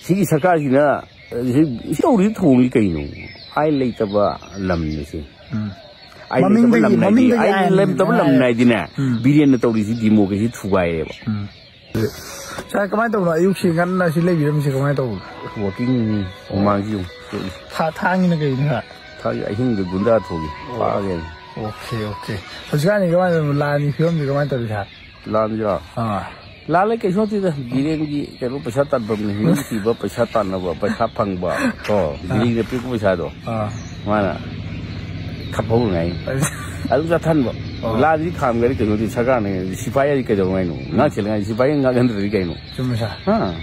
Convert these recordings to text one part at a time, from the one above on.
ꯁꯤꯒꯤ ꯁꯔꯀꯥꯔꯁꯤꯅ ꯇꯧꯔꯤ ꯊꯣꯡꯉꯤ ꯀꯩꯅꯣ ꯑꯩ ꯂꯩꯇꯕ ꯂꯝꯅꯤꯁꯦ ꯑꯩ ꯂꯩꯇꯕ ꯂꯝ ꯅꯥꯏꯗꯤꯅꯦ ꯕꯤꯔꯦꯟꯅ ꯇꯧꯔꯤꯁꯤ ꯗꯤꯃꯣꯀ꯭ꯔꯦꯁꯤ ꯊꯨꯒꯥꯏꯔꯦꯕ ꯁꯥꯔ ꯀꯃꯥꯏꯅ ꯇꯧꯕꯅꯣ ꯑꯌꯨꯛꯁꯤ ꯉꯟꯅ ꯁꯤ ꯂꯩꯕꯤꯔꯝꯃꯤꯁꯤ ꯀꯃꯥꯏꯅ ꯇꯧꯕꯅꯣ ꯋꯥꯀꯤꯡ ꯃꯃꯥꯡꯁꯤ ꯊꯥꯡꯉꯤꯅ ꯀꯩꯅꯣ ꯁꯥꯔ ꯊꯥꯡꯒꯤ ꯑꯍꯤꯡꯗ ꯒꯨꯟꯗꯥ ꯊꯣꯛꯏ ꯄꯥꯒꯦ ꯑꯣꯀꯦ ꯍꯧꯖꯤꯛꯀꯥꯟꯗꯤ ꯀꯃꯥꯏꯅ ꯇꯧꯕꯅꯣ ꯂꯥꯟꯒꯤ ꯐꯤꯕꯝꯁꯤ ꯀꯃꯥꯏꯅ ꯇꯧꯔꯤ ꯁꯥꯔ ꯂꯥꯟꯁꯤꯔꯣ ꯂꯥꯟ ꯂꯩ ꯀꯩꯁꯨ ꯅꯠꯇꯦꯗ ꯕꯤꯔꯦꯟꯒꯤ ꯀꯩꯅꯣ ꯄꯩꯁꯥ ꯇꯥꯟꯐꯝꯅꯤ ꯃꯤ ꯊꯤꯕ ꯄꯩꯁꯥ ꯇꯥꯟꯅꯕ ꯄꯩꯁꯥ ꯐꯪꯕ ꯀꯣ ꯕꯤꯔꯦꯟꯒꯤ ꯄꯤꯔꯛꯄ ꯄꯩꯁꯥꯗꯣ ꯃꯥꯅ ꯈꯞꯍꯧꯉꯥꯏ ꯑꯗꯨꯝ ꯆꯠꯊꯟꯕ ꯂꯥꯟꯗꯤ ꯈꯥꯝꯒꯔꯤ ꯀꯩꯅꯣꯗꯤ ꯁꯔꯀꯥꯔꯅ ꯁꯤꯐꯥꯏꯗꯤ ꯀꯩꯗꯧꯉꯥꯏꯅꯣ ꯉꯥꯛꯁꯤꯜꯂꯉꯥꯏ ꯁꯤꯐꯥꯏ ꯉꯥꯛꯍꯟꯗ꯭ꯔꯗꯤ ꯀꯩꯅꯣ ꯆꯨꯝꯃꯦ ꯁꯥꯔ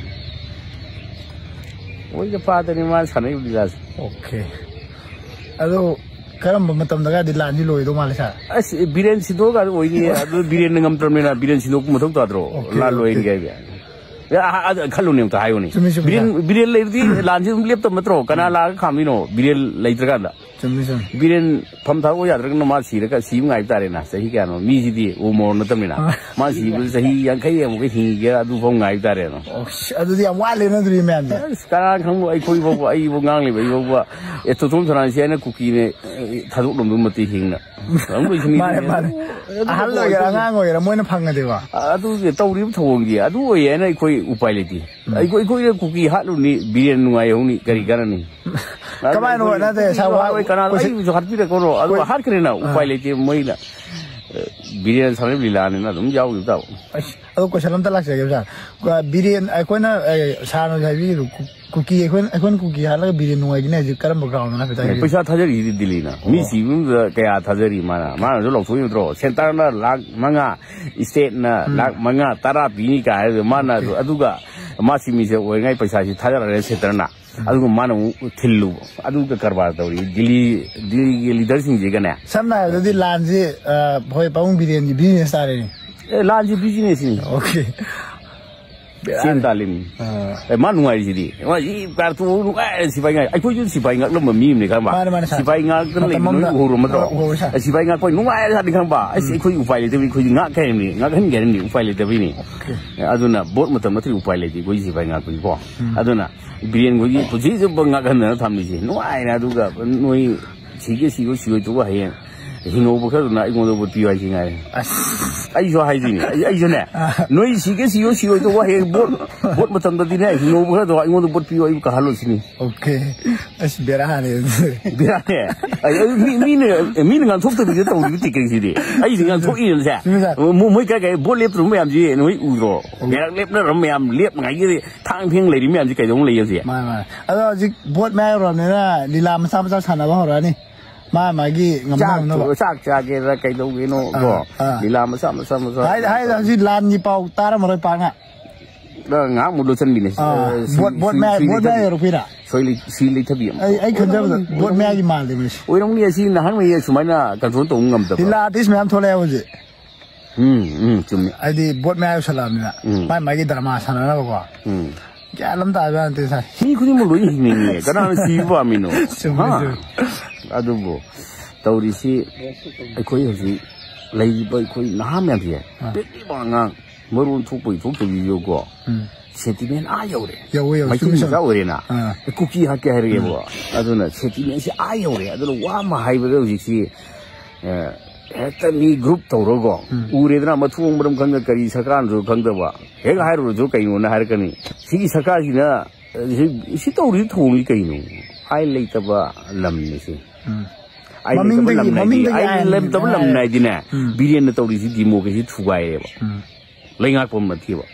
ꯑꯣꯏꯗ ꯄꯥꯗꯅꯤ ꯃꯥꯅ ꯁꯥꯟꯅꯔꯤꯕ ꯂꯤꯂꯥꯁꯦ ꯑꯣꯀꯦ ꯑꯗꯣ ꯀꯔꯝꯕ ꯃꯇꯝꯗꯒꯗꯤ ꯂꯥꯟꯁꯤ ꯂꯣꯏꯗꯧ ꯃꯥꯜꯂꯦ ꯁꯥꯔ ꯑꯁ ꯕꯤꯔꯦꯟ ꯁꯤꯟꯗꯣꯛꯑꯒ ꯑꯣꯏꯅꯤ ꯑꯗꯨ ꯕꯤꯔꯦꯟꯅ ꯉꯝꯗ꯭ꯔꯕꯅꯤꯅ ꯕꯤꯔꯦꯟ ꯁꯤꯟꯗꯣꯛꯄ ꯃꯊꯧ ꯇꯥꯗ꯭ꯔꯣ ꯂꯥꯟ ꯂꯣꯏꯅꯤ ꯀꯥꯏꯕ ꯈꯜꯂꯨꯅꯦ ꯑꯝꯇ ꯍꯥꯏꯌꯨꯅꯦ ꯕꯤꯔꯦꯟ ꯂꯩꯔꯗꯤ ꯂꯥꯟꯁꯤ ꯑꯗꯨꯝ ꯂꯦꯞꯇꯕ ꯅꯠꯇ꯭ꯔꯣ ꯀꯅꯥ ꯂꯥꯛꯑꯒ ꯈꯥꯝꯃꯤꯅꯣ ꯕꯤꯔꯦꯟ ꯂꯩꯇ꯭ꯔꯀꯥꯟꯗ ꯕꯤꯔꯦꯟ ꯐꯝ ꯊꯥꯗꯣꯛꯄ ꯌꯥꯗ꯭ꯔꯒꯅ ꯃꯥ ꯁꯤꯔꯒ ꯁꯤꯕ ꯉꯥꯏꯕ ꯇꯥꯔꯦꯅ ꯆꯍꯤ ꯀꯌꯥꯅꯣ ꯃꯤꯁꯤꯗꯤ ꯎꯃꯣꯔ ꯅꯠꯇꯕꯅꯤꯅ ꯃꯥ ꯁꯤꯕꯗ ꯆꯍꯤ 50 ꯑꯃꯨꯛꯀ ꯍꯤꯡꯒꯦꯔꯥ ꯑꯗꯨꯐꯥꯎ ꯉꯥꯏꯕ ꯇꯥꯔꯦꯅ ꯑꯗꯨꯗꯤ ꯌꯥꯝ ꯋꯥꯠꯂꯦꯅ ꯑꯗꯨꯗꯤ ꯃꯌꯥꯝꯁꯦ ꯀꯅꯥ ꯈꯪꯕ ꯑꯩꯈꯣꯏ ꯐꯥꯎꯕ ꯑꯩꯕꯨ ꯉꯥꯡꯂꯤꯕ ꯑꯩ ꯐꯥꯎꯕ ꯇꯣꯊꯣꯝ ꯁꯣꯔꯥꯟꯁꯤ ꯑꯩꯅ ꯀꯨꯀꯤꯅꯦ ꯊꯥꯗꯣꯛꯂꯝꯕ ꯃꯇꯤꯛ ꯍꯤꯡꯅ ꯃꯥꯅꯦ ꯑꯍꯜ ꯑꯣꯏꯒꯦꯔꯥ ꯑꯉꯥꯡ ꯑꯣꯏꯒꯦꯔꯥ ꯃꯣꯏꯅ ꯐꯪꯉꯗꯤꯀꯣ ꯑꯗꯨ ꯇꯧꯔꯤꯕ ꯊꯧꯑꯣꯡꯗꯤ ꯑꯗꯨ ꯑꯣꯏꯌꯦꯅ ꯑꯩꯈꯣꯏ ꯎꯄꯥꯏ ꯂꯩꯇꯦ ꯑꯩꯈꯣꯏꯅ ꯀꯨꯀꯤ ꯍꯥꯠꯂꯨꯅꯤ ꯕꯤꯔꯦꯟ ꯅꯨꯡꯉꯥꯏꯍꯧꯅꯤ ꯀꯔꯤ ꯀꯥꯟꯅꯅꯤ ꯀꯃꯥꯏꯅ ꯅꯠꯇꯦ ꯀꯅꯥ ꯑꯩꯁꯨ ꯍꯥꯠꯄꯤꯔꯛꯀꯣꯔꯣ ꯑꯗꯨ ꯍꯥꯠꯈ꯭ꯔꯦꯅ ꯎꯄꯥꯏ ꯂꯩꯇꯦ ꯃꯣꯏꯅ ꯕꯤꯔꯦꯟ ꯁꯥꯟꯅꯔꯤꯕ ꯂꯤꯂꯥꯅꯤꯅ ꯑꯗꯨꯝ ꯌꯥꯎꯈꯤꯕ ꯇꯥꯕ ꯑꯗꯣ ꯀꯣꯏꯁꯟ ꯑꯝꯇ ꯂꯥꯛꯆꯒꯦ ꯁꯥꯔ ꯕꯤꯔꯦꯟ ꯑꯩꯈꯣꯏꯅ ꯁꯥꯔꯅ ꯍꯥꯏꯕꯤꯈꯤꯕ ꯀꯨꯀꯤ ꯑꯩꯈꯣꯏꯅ ꯀꯨꯀꯤ ꯍꯥꯠꯂꯒ ꯕꯤꯔꯦꯟ ꯅꯨꯡꯉꯥꯏꯒꯅꯤ ꯍꯧꯖꯤꯛ ꯀꯔꯝꯕ ꯒ꯭ꯔꯥꯎꯟꯗꯅ ꯍꯥꯏꯐꯦꯠ ꯄꯩꯁꯥ ꯊꯥꯖꯔꯤꯗꯤ ꯗꯤꯜꯂꯤꯅ ꯃꯤ ꯁꯤꯕꯗ ꯀꯌꯥ ꯊꯥꯖꯔꯤ ꯃꯥꯅꯁꯨ ꯂꯧꯊꯣꯛꯏ ꯅꯠꯇ꯭ꯔꯣ ꯁꯦꯟꯇꯔꯅ ꯂꯥꯛ 5 ꯏꯁꯇꯦꯠꯅ ꯂꯥꯛ 5 10 ꯄꯤꯅꯤ ꯀꯥꯏ ꯍꯥꯏꯔꯒ ꯃꯥꯅ ꯑꯗꯨꯒ ꯃꯥꯁꯤ ꯃꯤꯁꯦ ꯑꯣꯏꯉꯥꯏ ꯄꯩꯁꯥꯁꯤ ꯊꯥꯖꯔꯛꯑꯦ ꯁꯦꯟꯇꯔꯅ ꯑꯗꯨꯒ ꯃꯥꯅ ꯑꯃꯨꯛ ꯊꯤꯜꯂꯨꯕ ꯑꯗꯨꯒ ꯀꯔꯕꯥꯔ ꯇꯧꯔꯤ ꯗꯤꯜꯂꯤꯒꯤ ꯂꯤꯗꯔꯁꯤꯡꯁꯤꯒꯅꯦ ꯁꯝꯅ ꯍꯥꯏꯔꯕꯗꯤ ꯂꯥꯟꯁꯤ ꯍꯣꯏ ꯄꯥꯕꯨꯡ ꯕꯤꯔꯦꯟꯒꯤ ꯕꯤꯖꯤꯅꯦꯁ ꯇꯥꯔꯦꯅꯦ ꯂꯥꯟꯁꯤ ꯕꯤꯖꯤꯅꯦꯁꯅꯤ ꯑꯣꯀꯦ ꯁꯦꯟ ꯇꯥꯜꯂꯤꯝ ꯃꯥ ꯅꯨꯡꯉꯥꯏꯔꯤꯁꯤꯗꯤ ꯃꯥꯁꯤ ꯄꯥꯔꯇꯨ ꯅꯨꯡꯉꯥꯏꯔꯦ ꯁꯤꯐꯥꯏ ꯉꯥꯛ ꯑꯩꯈꯣꯏꯁꯨ ꯁꯤꯐꯥꯏ ꯉꯥꯛꯂꯝꯕ ꯃꯤ ꯑꯃꯅꯤ ꯈꯪꯕ ꯁꯤꯐꯥꯏ ꯉꯥꯛꯇꯅ ꯂꯩꯕ ꯅꯣꯏ ꯎꯍꯧꯔꯝꯃꯗ꯭ꯔꯣ ꯁꯤꯐꯥꯏ ꯉꯥꯛꯄ ꯅꯨꯡꯉꯥꯏꯔꯦ ꯍꯥꯏꯗꯤ ꯈꯪꯕ ꯑꯁ ꯑꯩꯈꯣꯏ ꯎꯄꯥꯏ ꯂꯩꯇꯕꯅꯤ ꯑꯩꯈꯣꯏꯗꯤ ꯉꯥꯛꯍꯟꯒꯦ ꯍꯥꯏꯔꯝꯅꯤ ꯎꯄꯥꯏ ꯂꯩꯇꯕꯩꯅꯤ ꯑꯗꯨꯅ ꯕꯣꯠ ꯃꯇꯝ ꯅꯠꯇ꯭ꯔꯗꯤ ꯎꯄꯥꯏ ꯂꯩꯇꯦ ꯑꯩꯈꯣꯏ ꯁꯤꯐꯥꯏ ꯉꯥꯛꯄꯒꯤꯀꯣ ꯑꯗꯨꯅ ꯕꯤꯔꯦꯟꯈꯣꯏꯒꯤ ꯄꯨꯟꯁꯤ ꯆꯨꯞꯄ ꯉꯥꯛꯍꯟꯗꯅ ꯊꯝꯂꯤꯁꯦ ꯅꯨꯡꯉꯥꯏꯔꯦ ꯑꯗꯨꯒ ꯅꯣꯏ ꯁꯤꯒꯣꯏ ꯍꯌꯦꯡ ꯍꯤꯡꯍꯧꯕ ꯈꯔꯗꯨꯅ ꯑꯩꯉꯣꯟꯗ ꯕꯣꯠ ꯄꯤꯌꯨ ꯍꯥꯏꯁꯤ ꯉꯥꯏꯔꯦ ꯑꯩꯁꯨ ꯍꯥꯏꯗꯣꯏꯅꯦ ꯑꯩꯁꯨꯅꯦ ꯅꯣꯏ ꯁꯤꯒꯣꯏꯗꯧꯕ ꯍꯌꯦꯡ ꯕꯣꯠ ꯃꯇꯝꯗꯗꯤꯅꯦ ꯍꯤꯡꯍꯧꯕ ꯈꯔꯗꯣ ꯑꯩꯉꯣꯟꯗ ꯕꯣꯠ ꯄꯤꯌꯨ ꯑꯩꯕꯨ ꯀꯥꯍꯜꯂꯨꯁꯤꯅꯤ ꯑꯣꯀꯦ ꯑꯁ ꯕꯦꯔꯥꯅꯦ ꯃꯤꯅ ꯉꯥꯡꯊꯣꯛꯇꯕꯤꯗ ꯇꯧꯔꯤꯕ ꯇꯤꯀꯦꯠꯁꯤꯗꯤ ꯑꯩꯁꯤ ꯉꯥꯡꯊꯣꯛꯏꯅꯁꯦ ꯃꯣꯏ ꯀꯩ ꯕꯣꯠ ꯂꯦꯞꯇ꯭ꯔꯕ ꯃꯌꯥꯝꯁꯤ ꯅꯣꯏ ꯎꯗ꯭ꯔꯣ ꯕꯦꯔꯥꯛ ꯂꯦꯞꯅꯔꯕ ꯃꯌꯥꯝ ꯂꯦꯞꯅꯉꯥꯏꯒꯤ ꯊꯥꯡ ꯐꯦꯡ ꯂꯩꯔꯤ ꯃꯌꯥꯝꯁꯤ ꯀꯩꯗꯧꯅ ꯂꯩ ꯍꯧꯖꯤꯛ ꯑꯗꯣ ꯍꯧꯖꯤꯛ ꯕꯣꯠ ꯃꯌꯥ ꯌꯧꯔꯕꯅꯤꯅ ꯂꯤꯂꯥ ꯃꯆꯥ ꯁꯥꯟꯅꯕ ꯍꯧꯔꯛꯑꯅꯤ ꯃꯥꯒꯤ ꯆꯥꯛ ꯆꯥꯒꯦꯔꯥ ꯀꯩꯗꯧꯒꯦꯅꯣ ꯀꯣ ꯂꯤꯂꯥ ꯃꯆꯥ ꯍꯥꯏꯗꯤ ꯍꯧꯖꯤꯛ ꯂꯥꯟꯒꯤ ꯄꯥꯎ ꯇꯥꯔꯝꯃꯔꯣꯏ ꯄꯥꯛꯅ ꯉꯥꯏꯍꯥꯛ ꯃꯨꯠ ꯂꯣꯠꯁꯤꯟꯕꯤꯅꯦ ꯕꯣꯠ ꯃꯌꯥ ꯌꯧꯔꯛꯄꯤꯔ ꯁꯤ ꯂꯩꯊꯕꯤ ꯑꯩ ꯈꯟꯖꯕꯗ ꯕꯣꯠ ꯃꯌꯥꯒꯤ ꯃꯥꯜꯂꯦ ꯃꯣꯏꯁꯦ ꯑꯣꯏꯔꯝꯅꯤ ꯑꯁꯤ ꯅꯍꯥꯟꯉꯩ ꯁꯨꯃꯥꯏꯅ ꯀꯟꯇ꯭ꯔꯣꯜ ꯇꯧꯕ ꯉꯝꯗꯕ ꯂꯤꯂꯥ ꯑꯥꯔꯇꯤꯁ ꯃꯌꯥꯝ ꯊꯣꯛꯂꯛꯑꯦ ꯍꯧꯖꯤꯛ ꯆꯨꯝꯃꯤ ꯍꯥꯏꯗꯤ ꯕꯣꯠ ꯃꯌꯥ ꯌꯧꯁꯜꯂꯛꯑꯕꯅꯤꯅ ꯃꯥꯒꯤ ꯗ꯭ꯔꯃꯥ ꯁꯥꯟꯅꯅꯕꯀꯣ ꯒ꯭ꯌꯥꯟ ꯑꯃ ꯇꯥꯕ ꯅꯠꯇꯦ ꯁꯥꯔ ꯃꯤ ꯈꯨꯗꯤꯡꯃꯛ ꯂꯣꯏ ꯍꯤꯡꯅꯤꯡꯉꯦ ꯀꯅꯥꯅ ꯁꯤꯕ ꯄꯥꯝꯃꯤꯅꯣ ꯑꯗꯨꯕꯨ ꯇꯧꯔꯤꯁꯤ ꯑꯩꯈꯣꯏ ꯍꯧꯖꯤꯛ ꯂꯩꯔꯤꯕ ꯑꯩꯈꯣই ꯅꯍꯥ ꯃꯌꯥꯝꯁꯦ ꯄꯤꯛꯂꯤꯕ ꯑꯉꯥꯡ ꯃꯔꯣꯟ ꯊꯣꯛꯄꯒꯤ ꯊꯣꯛꯇꯕꯤꯌꯣꯀꯣ ꯁꯦꯟꯇꯤꯃꯦꯟ ꯌꯧꯔꯦ ꯃꯩꯇꯩ ꯃꯆꯥ ꯑꯣꯏꯔꯦꯅ ꯀꯨꯀꯤ ꯍꯥꯠꯀꯦ ꯍꯥꯏꯔꯒꯦꯕ ꯑꯗꯨꯅ ꯁꯦꯟꯇꯤꯃꯦꯟꯁꯤ ꯌꯧꯔꯦ ꯑꯗꯨꯅ ꯋꯥ ꯑꯃ ꯍꯥꯏꯕꯗ ꯍꯧꯖꯤꯛꯁꯤ ꯍꯦꯛꯇ ꯃꯤ ꯒ꯭ꯔꯨꯞ ꯇꯧꯔꯒꯣ ꯎꯔꯦꯗꯅ ꯃꯊꯣꯡ ꯃꯔꯝ ꯈꯪꯗ ꯀꯔꯤ ꯁꯔꯀꯥꯔꯅꯁꯨ ꯈꯪꯗꯕ ꯍꯦꯛ ꯍꯥꯏꯔꯨꯔꯁꯨ ꯀꯩꯅꯣꯅ ꯍꯥꯏꯔꯛꯀꯅꯤ ꯁꯤꯒꯤ ꯁꯔꯀꯥꯔꯁꯤꯅ ꯁꯤ ꯇꯧꯔꯤ ꯊꯣꯡꯉꯤ ꯀꯩꯅꯣ ꯑꯩ ꯂꯩꯇꯕ ꯂꯝꯅꯤꯁꯦ ꯑꯩ ꯂꯩꯇꯕ ꯂꯝ ꯅꯥꯏꯗꯤꯅꯦ ꯕꯤꯔꯦꯟꯅ ꯇꯧꯔꯤꯁꯤ ꯗꯤꯃꯣꯀ꯭ꯔꯦꯁꯤ ꯊꯨꯒꯥꯏꯔꯦꯕ ꯂꯩꯉꯥꯛꯄ ꯑꯃ ꯅꯠꯇꯦꯕ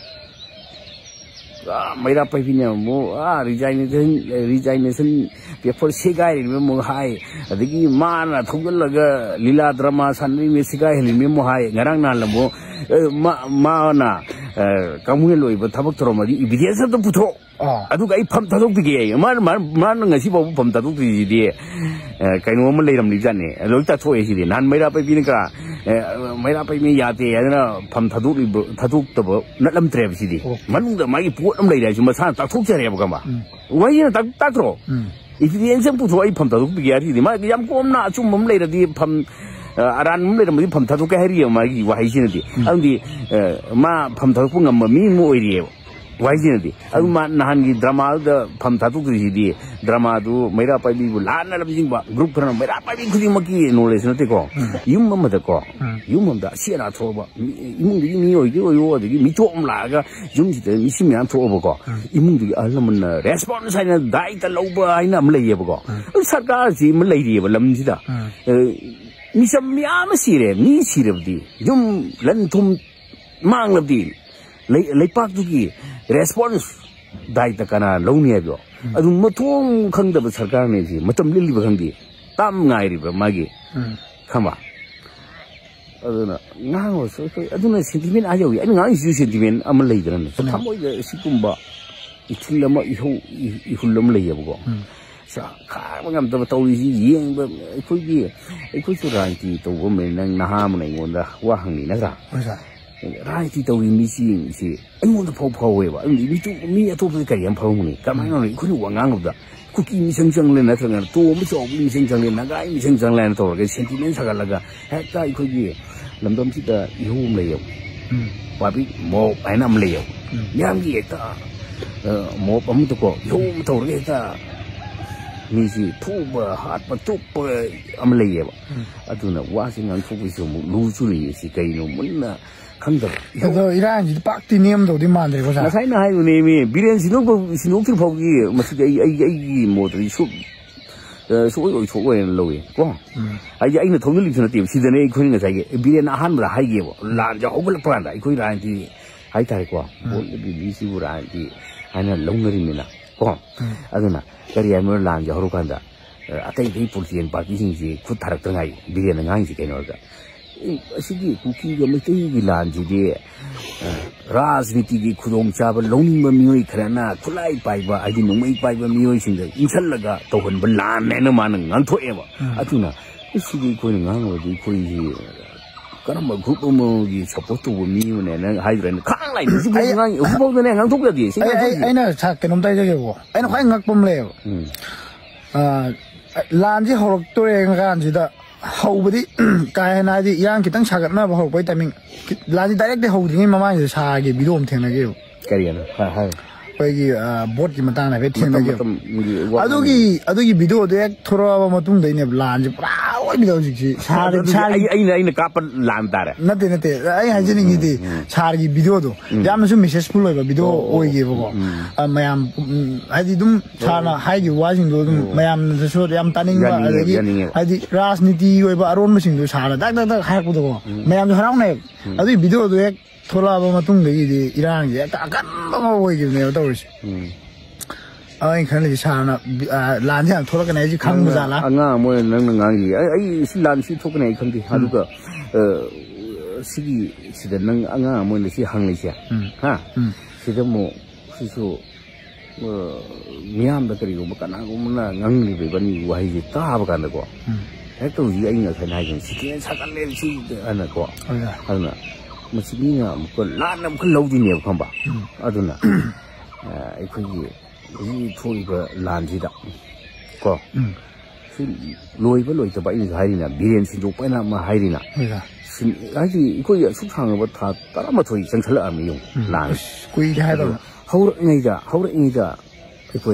ꯃꯩꯔꯥ ꯄꯥꯏꯕꯤꯅ ꯑꯃꯨꯛ ꯔꯤꯖꯥꯏꯅꯦꯁꯟ ꯄꯦꯄꯔ ꯁꯦꯒꯥꯏꯔꯤꯕ ꯑꯃꯨꯛ ꯍꯥꯏ ꯑꯗꯒꯤ ꯃꯥꯅ ꯊꯧꯒꯠꯂꯒ ꯂꯤꯂꯥ ꯗ꯭ꯔꯃꯥ ꯁꯥꯟꯅꯔꯤꯕ ꯁꯦꯒꯥꯏꯍꯜꯂꯤꯕ ꯑꯃꯨꯛ ꯍꯥꯏ ꯉꯔꯥꯡ ꯅꯍꯥꯟ ꯑꯃꯨꯛ ꯃꯥꯅ ꯀꯃꯨꯅꯦꯜ ꯑꯣꯏꯕ ꯊꯕꯛ ꯇꯧꯔꯝꯃꯗꯤ ꯏꯕꯤꯗꯦꯟꯁ ꯑꯝꯇ ꯄꯨꯊꯣꯛ ꯑꯗꯨꯒ ꯑꯩ ꯐꯝ ꯊꯥꯗꯣꯛꯄꯤꯒꯦ ꯃꯥꯅ ꯉꯁꯤ ꯐꯥꯎꯕ ꯐꯝ ꯊꯥꯗꯣꯛꯇ꯭ꯔꯤꯁꯤꯗꯤ ꯀꯩꯅꯣ ꯑꯃ ꯂꯩꯔꯝꯂꯤꯕꯖꯥꯠꯅꯤ ꯂꯣꯏ ꯇꯥꯊꯣꯛꯑꯦ ꯁꯤꯗꯤ ꯅꯍꯥꯟ ꯃꯩꯔꯥ ꯄꯥꯏꯕꯤꯅꯒ ꯃꯩꯔꯥ ꯄꯥꯏꯕꯤ ꯌꯥꯗꯦ ꯍꯥꯏꯗꯅ ꯐꯝ ꯊꯥꯗꯣꯛꯇꯕ ꯅꯠꯂꯝꯗ꯭ꯔꯦꯕ ꯁꯤꯗꯤ ꯃꯅꯨꯡꯗ ꯃꯥꯒꯤ ꯄꯣꯠ ꯑꯃ ꯂꯩꯔꯦ ꯍꯥꯏꯁꯨ ꯃꯁꯥꯅ ꯇꯥꯛꯊꯣꯛꯆꯔꯦꯕ ꯈꯪꯕ ꯋꯥꯍꯩꯅ ꯇꯥꯛꯇ꯭ꯔꯣ ꯏꯕꯤꯗꯦꯟꯁ ꯑꯃ ꯄꯨꯊꯣꯛ ꯑꯩ ꯐꯝ ꯊꯥꯗꯣꯛꯄꯤꯒꯦ ꯍꯥꯏꯔꯤꯗꯤ ꯃꯥꯒꯤ ꯌꯥꯝ ꯀꯣꯝꯅ ꯑꯆꯨꯝꯕ ꯑꯃ ꯂꯩꯔꯗꯤ ꯐꯝ ꯑꯔꯥꯟꯕ ꯑꯃ ꯂꯩꯔꯝꯃꯗꯤ ꯐꯝ ꯊꯥꯗꯣꯛꯀꯦ ꯍꯥꯏꯔꯤꯑꯕ ꯃꯥꯒꯤ ꯋꯥꯍꯩꯁꯤꯅꯗꯤ ꯑꯗꯨꯗꯤ ꯃꯥ ꯐꯝ ꯊꯥꯗꯣꯛꯄ ꯉꯝꯕ ꯃꯤ ꯑꯃ ꯑꯣꯏꯔꯤꯑꯕ 와이지는데 아마 나한기 드라마도 밤 다투듯이 드라마도 메라 빠비고 라나라 비징바 그룹 그러나 메라 빠비 그지 먹기 놀래서 되고 이음만 되고 이음만 시에나 줘봐 이문들이 미요 이거 미좀 라가 좀지들 미시면 줘보고 이문들이 알면 레스폰스 하는 다이다 로버 하이나 몰래 보고 सरकार지 몰래 이리 람지다 미섬미암 시레 미 시레디 좀 런톰 망럽디 레이팍두기 레스폰스 다이다 카나 롱니에고 아주 뭐통 강답 सरकार네지 뭐좀 릴리버 강디 땀 나이리버 마기 카마 어나 나고서 아주나 센티멘 아요이 아니 나이 주 센티멘 아무 레이드는 타모이 시kum바 이틀라마 이 훌럼 레이버고 자 가만 더 떠오르지 예행버 이코지 라이티 또 보면 나하면 이건다 와항이 나가 라이티 또 미시지 아무도 포포해봐 미 아토브 가연 파우니 가만히 이코니 왕앙보다 쿠키 미생장래 나타나 또 무서 미생장래 나가 미생장래 또 센티멘 사갈라가 했다 이코지 람덤지다 이홈 레요 와비 뭐 아이남 레요 냥기 했다 뭐 아무도 거 이홈 또 했다 미지 투버 핫버 투버 아물레예요. 아두나 와싱한 투부서 뭐 루즈리 시가이노 문나 간다. 그래서 이란지 빡티 님도 어디 만들 거사. 나사이나 하요 님이 비련 신옥들 보기 뭐지 이 뭐들이 소위 소고에는 로이. 고. 아이나 통일이 전에 시전에 이코니가 자기 비련 한번 하이게요. 란자 호불 빠한다. 이코이 란지 하이탈 거. 뭐 미시부란지 아니야 롱거리미나. 고. 아두나 그리야말 란자 하루 간다. 아테이 폴티엔 파티싱지 쿠타락당아이 비리는 강이지 개노가. 시기 쿠키가 메테이 란지디 라즈니티기 구동잡을 롱닝만 미오이 그러나 쿨라이 파이바 아이디 농메이 파이바 미오이신데 인살라가 또한 블란내는 많은 안토에바. 아두나 시기 코는 강어디 코이지 그럼 그룹이 서포트 미우네는 하이드는 강라이 무슨 후보들에 강독자디 아이나 작게 놈다 저기고 아이나 화인 각범래요 란지 호럭도에 간지다 하우버디 가해나디 양 기땅 사갔나 봐 하우버디 타밍 란지 다이렉트 하우딩이 마마이 사게 비도 엄청나게요 그래요 하하 거기 보트기 마땅나 베팅나게요 아두기 비디오도 돌아와 마뚱 되네 란지 프라 오이비도지 차리 아이나 까빠 란다라 나데 아이 하지닝이디 차리 비디오도 야무스 메시지 풀로가 비디오 오이게 보고 마얌 아디 좀 차나 하이기 와싱도 좀 마얌도 얌 따닝바 아디 라스니티 오이바 아론마싱도 차나 딱딱딱 하고도 마얌도 하나네 아디 비디오도 돌아와 마뚱되기 이랑 약간 깜깜하고 보이겠네요 떠오르시 아이 그런데 차나 란지 돌아가네 이제 강무자라 anga 뭐 너는 강이 아이 신란시 토크네 컨디 하루가 시기 시대는 anga 뭐 시 항리시야 하 시대 뭐 시소 뭐 미암다 그리고 뭐 까나고 뭐나 강리 베바니 와이지 따바 간다고 해도 이 아이가 그나긴 시기에 사달래 시 하나고 하나 뭐 시기냐 뭐 라나 그 로디네 봐 아두나 이거기 이 토이가 란지다 거 로이버 로이터 바 이거 하이리나 비련 신족 빠나 뭐 하이리나 아직 이거 숙상을 뭐다 따라마 토이 정찰을 안 용. 란 꾸이게 하더 하우르니자 이거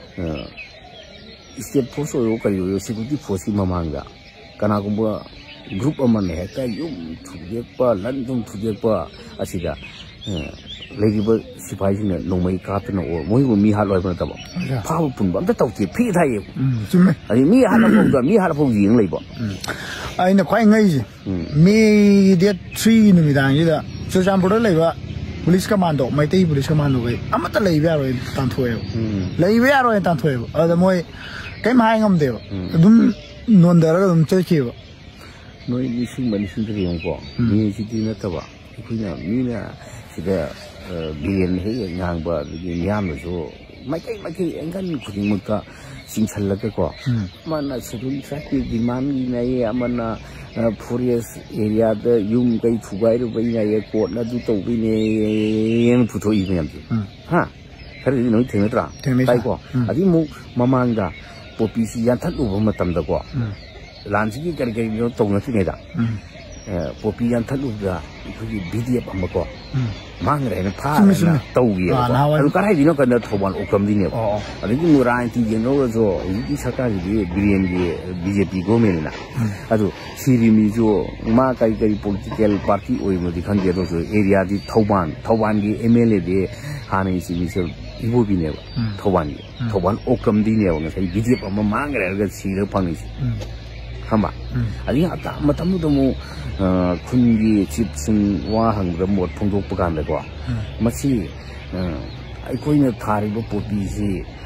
이제 포소요 가리요 시구디 포시 마망가 까나고 뭐 그룹 엄마네 했다 용 두개빠 란동 두개빠 아시다 레기버 시파이는 농메이 카트는 오 모이고 미하로 해버렸다 봐. 파워 분바 안다 떠지 피타이. 좀 아니 미하로 보기 잉 레이버. 아이나 과잉 가이지. 미디어 3 누미당이다. 저잠보를 레이버 police commando 마이테이 police commando 게 아무것도 레이버로 단토예요. 레이버로 단토예요. 어다 뭐이 게임 하잉 엄대요. 좀 논다라가 좀 쩔기요. 너희 미싱만 신들이 용고. 미 지디나 타봐. 그냥 미나 시대 비엔 해 양바 미암도 마이케이 엔간 구딩무가 신찰라고 만나 수준 트래픽 디만이나에 아마나 포리스 에리아의 융가이 두가이로 보이냐에 꽃나도 또 비네 부터 이면지 하 그래 너희 되더라 아이고 아디 뭐 마망가 뽀피시 양탄도 보면 땀다고 란지기 거리거리 동네 중에다 popi yang terluka itu video apa kok mangre na pha na taugi alu karai dino kan thoban okam dine adu ki murai ti jeno zo yi sarkar gi BRN gi BJP government na adu sirimi jo ma kai kai political party oi mo di khan ge do area di thoban gi MLA de hanai simi so ibo bi ne thoban okam dine nga sai BJP ma mangre ga sir phang ni hamba ali ata matam do mo kungi chipsing wa hang da mot phongdok pakan da ko machi ai koina thari bo popi si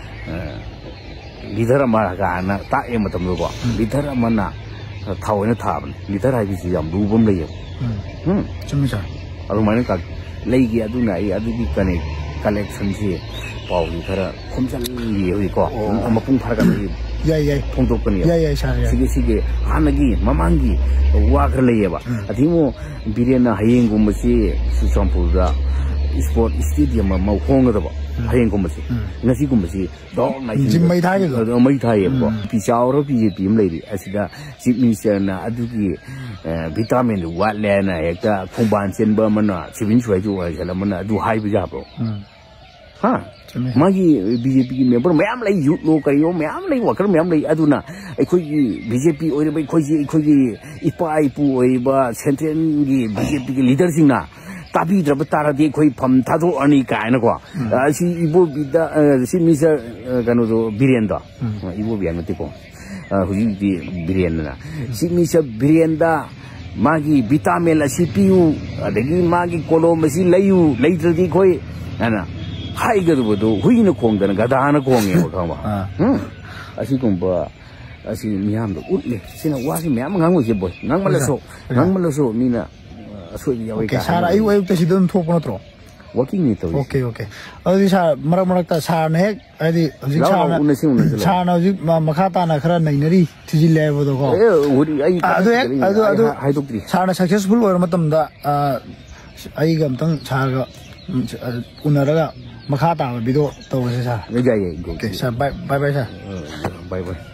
leader amara ga na ta e matam do ko leader amana thawena thaban leader ai bi si yam du bom le yo chumi sa aru mane ka lei gi adu na ai adu gi kane collection si pau ni thara khomjal li hoi ko amapung phar ka ni yai phongdok pani yai sa sige hanagi mamangi waker lay ba adimo BRN hayeng gumasi susampura sport stadium ma khong da ba hayeng gumasi ngasi gumasi do nai jim mai thai do mai thai ko pi chaw ro pi pi am lay ri asida chief minister na adugi vitamin wa le na hekta khongban chen ba mana chibin chwai ju wa jala mana du hai bu ja bro ha magi BJP ki member mayam lay youth lo kariyo mayam lay worker mayam lay aduna akhoi BJP oi bai khoi gi ipa ipu oi ba central gi BJP ki leader sing na tabi drab tara de khoi pham tha do ani kai na ko si ibo bida si misa kanu do BRN da ibo biang ti ko huji di BRN na si misa BRN da magi vitamin la CPU adagi magi kolom si layu leitradi khoi ana hai ga do huina khong da ga da na khong e ko ma asi kum ba asi miyam do utle sina wa si miyam ngang wo boy ngang mala so mina asoi ya we ka sara ai we te sidon thok no tro working ni to okay adi sa marak ta sa ne adi ji sa na ji makha ta na khara nai nari thiji le bo do ko adu hai dok tri sa na successful or matam da ai gam tang sa ga unaraga makha ta video to se sa okay sa bye sa bye